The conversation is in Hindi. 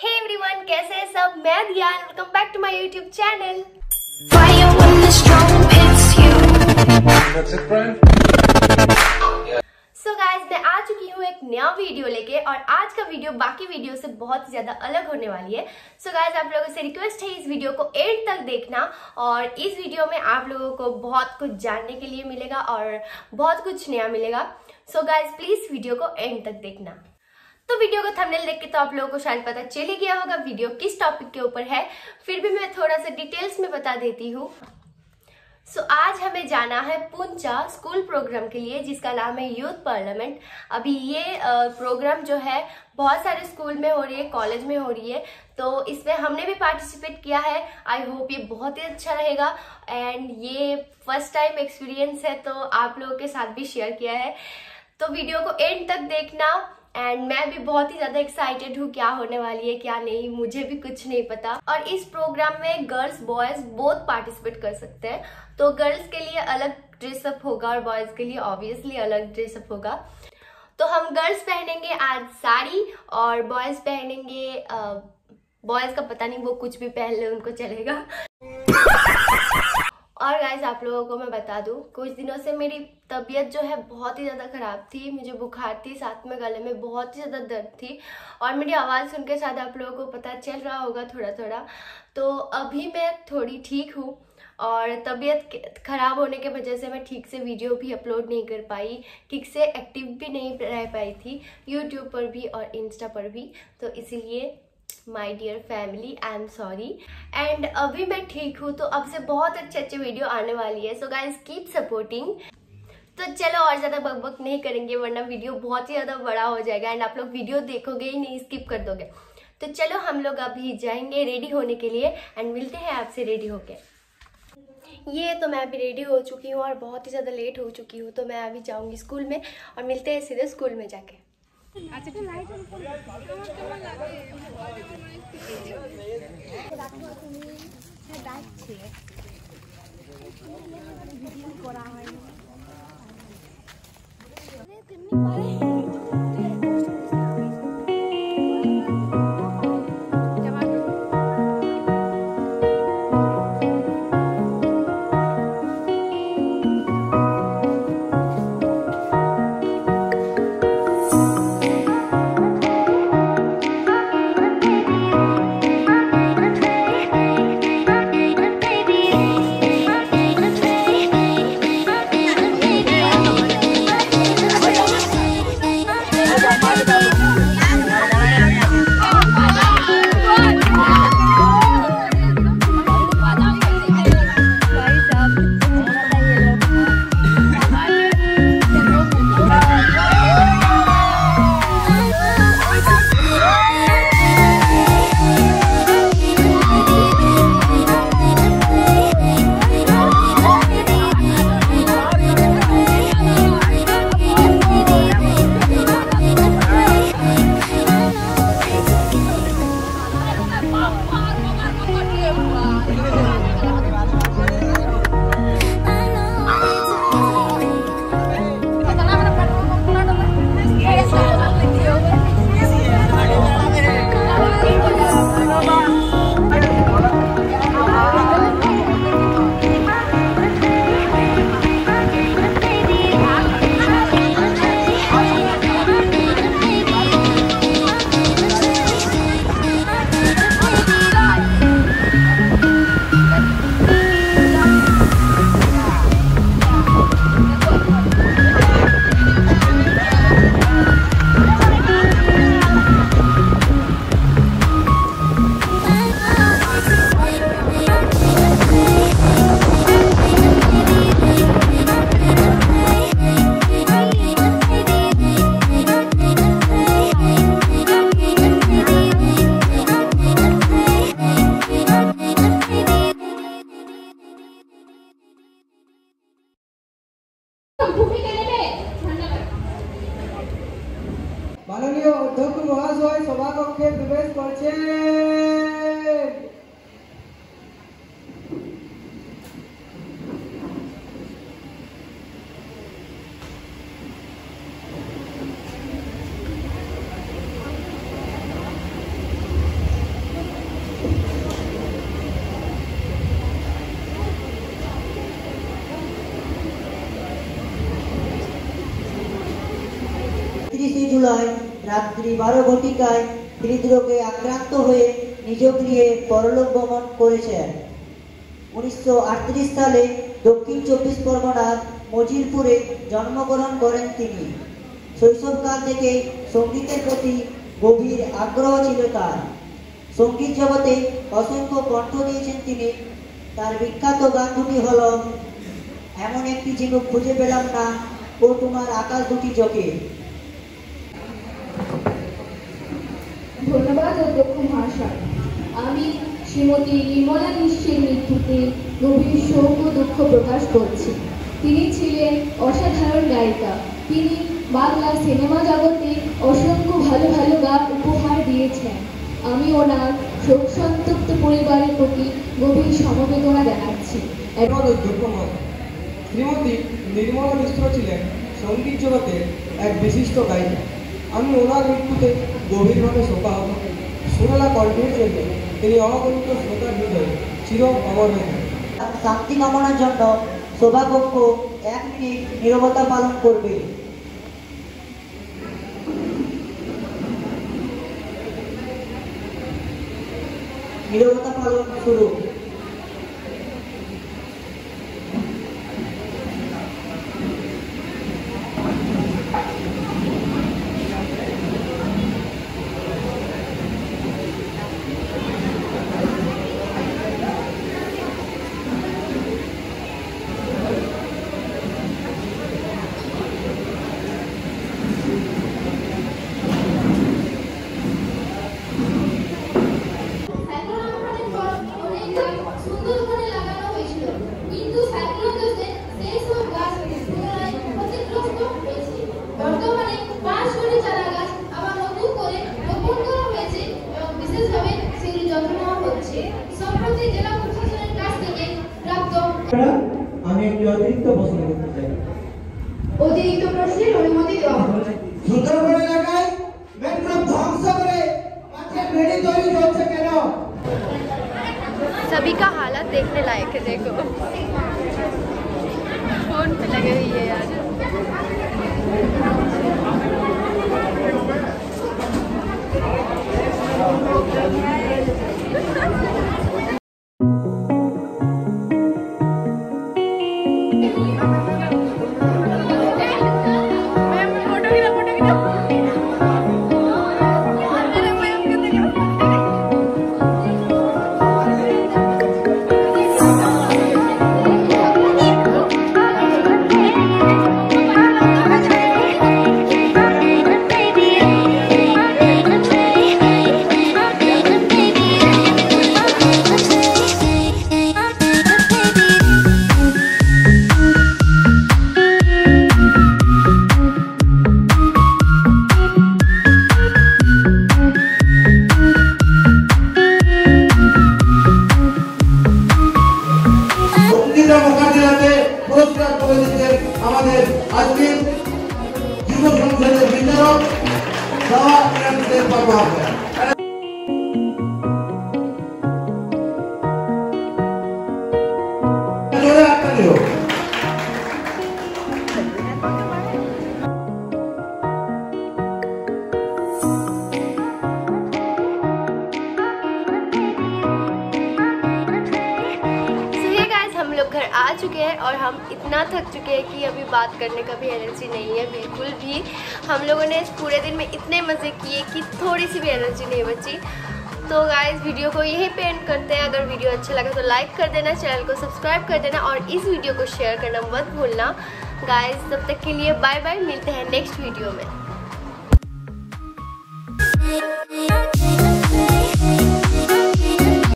हे एवरीवन, कैसे हैं सब। मैं Dhyan, welcome back to my YouTube channel. So guys, मैं आ चुकी हूँ एक नया वीडियो लेके और आज का वीडियो बाकी वीडियो से बहुत ज्यादा अलग होने वाली है। सो गाइस, आप लोगों से रिक्वेस्ट है इस वीडियो को एंड तक देखना और इस वीडियो में आप लोगों को बहुत कुछ जानने के लिए मिलेगा और बहुत कुछ नया मिलेगा। सो गाइस, प्लीज वीडियो को एंड तक देखना। तो वीडियो को थंबनेल देख के तो आप लोगों को शायद पता चल ही गया होगा वीडियो किस टॉपिक के ऊपर है, फिर भी मैं थोड़ा सा डिटेल्स में बता देती हूँ। सो आज हमें जाना है पुंचा स्कूल प्रोग्राम के लिए, जिसका नाम है यूथ पार्लियामेंट। अभी ये प्रोग्राम जो है बहुत सारे स्कूल में हो रही है, कॉलेज में हो रही है, तो इसमें हमने भी पार्टिसिपेट किया है। आई होप ये बहुत ही अच्छा रहेगा एंड ये फर्स्ट टाइम एक्सपीरियंस है, तो आप लोगों के साथ भी शेयर किया है। तो वीडियो को एंड तक देखना एंड मैं भी बहुत ही ज्यादा एक्साइटेड हूँ क्या होने वाली है क्या नहीं, मुझे भी कुछ नहीं पता। और इस प्रोग्राम में गर्ल्स बॉयज बोथ पार्टिसिपेट कर सकते हैं। तो गर्ल्स के लिए अलग ड्रेसअप होगा और बॉयज के लिए ऑब्वियसली अलग ड्रेसअप होगा। तो हम गर्ल्स पहनेंगे आज साड़ी और बॉयज पहनेंगे बॉयज का पता नहीं, वो कुछ भी पहन ले उनको चलेगा। और गाइज, आप लोगों को मैं बता दूं, कुछ दिनों से मेरी तबीयत जो है बहुत ही ज़्यादा ख़राब थी। मुझे बुखार थी, साथ में गले में बहुत ही ज़्यादा दर्द थी और मेरी आवाज़ सुन के शायद आप लोगों को पता चल रहा होगा थोड़ा थोड़ा। तो अभी मैं थोड़ी ठीक हूँ और तबीयत ख़राब होने के वजह से मैं ठीक से वीडियो भी अपलोड नहीं कर पाई, ठीक से एक्टिव भी नहीं रह पाई थी यूट्यूब पर भी और इंस्टा पर भी। तो इसीलिए my dear family, I am sorry. And अभी मैं ठीक हूँ, तो अब से बहुत अच्छे वीडियो आने वाली है। So guys, keep supporting. तो चलो और ज़्यादा बकबक नहीं करेंगे वरना वीडियो बहुत ही ज़्यादा बड़ा हो जाएगा एंड आप लोग वीडियो देखोगे ही नहीं, स्किप कर दोगे। तो चलो हम लोग अभी जाएंगे रेडी होने के लिए एंड मिलते हैं आपसे रेडी होके। ये तो मैं अभी रेडी हो चुकी हूँ और बहुत ही ज़्यादा लेट हो चुकी हूँ, तो मैं अभी जाऊँगी स्कूल में और मिलते हैं सीधे स्कूल में जाके। মাননীয় অধ্যক্ষ মহাশয় সভাকক্ষে প্রবেশ করছেন। জুলাই রাত্রি 12 ঘটিকায় হৃদরোগে আক্রান্ত হয়ে নিজ গৃহে পরলোক গমন করেছেন। 1938 সালে দক্ষিণ 24 পরগনার মজিরপুরে জন্মগ্রহণ করেন তিনি। শৈশবকাল থেকে সঙ্গীতের প্রতি গভীর আগ্রহ ছিল তার। সঙ্গীত জগতে অসংখ্য কণ্ঠ দিয়েছেন তিনি। তার বিখ্যাত গান দুটি হল এমন একটি ঝিনুক খুঁজে পেলাম না ও তোমার আকাশ দুটি চোখে। ধন্যবাদ অধ্যক্ষ মহাশয়। আমি শ্রীমতী নির্মলা নিশ্চের মৃত্যুতে গভীর শোক ও দুঃখ প্রকাশ করছি। তিনি ছিলেন অসাধারণ গায়িকা। তিনি বাংলা সিনেমা জগতে অসংখ্য ভালো ভালো গান উপহার দিয়েছেন। আমি ওনার শোক সন্তপ্ত পরিবারের প্রতি গভীর সমবেদনা জানাচ্ছি। শ্রীমতী নির্মলা মিশ্র ছিলেন সঙ্গীত জগতের এক বিশিষ্ট গায়িকা। আমি ওনার মৃত্যুতে গভীরভাবে শোকাহত। সুরেলা কণ্ঠের জন্য তিনি অগণিত শ্রোতার হৃদয়ে চির অমর হয়ে থাকেন। শান্তি কামনার জন্য সভাকক্ষ 1 মিনিট নীরবতা পালন করবে। নীরবতা পালন শুরু। আমি একটি অতিরিক্ত প্রশ্ন করতে চাই। অতিরিক্ত প্রশ্নের অনুমতি দেওয়া হবে। সুন্দরবন এলাকায় ম্যানগ্রোভ ধ্বংস করে কাঠের বেড়ি তৈরি হচ্ছে কেন? सभी का हालत देखने लायक है। देखो फोन पे लगे हुई है यार। আমাদের আজকের যুব সংসদের বিধায়ক घर आ चुके हैं और हम इतना थक चुके हैं कि अभी बात करने का भी एनर्जी नहीं है बिल्कुल भी। हम लोगों ने इस पूरे दिन में इतने मज़े किए कि थोड़ी सी भी एनर्जी नहीं बची। तो गाइस वीडियो को यहीं पे एंड करते हैं। अगर वीडियो अच्छा लगा तो लाइक कर देना, चैनल को सब्सक्राइब कर देना और इस वीडियो को शेयर करना मत भूलना। गाइस तब तक के लिए बाय बाय, मिलते हैं नेक्स्ट वीडियो में।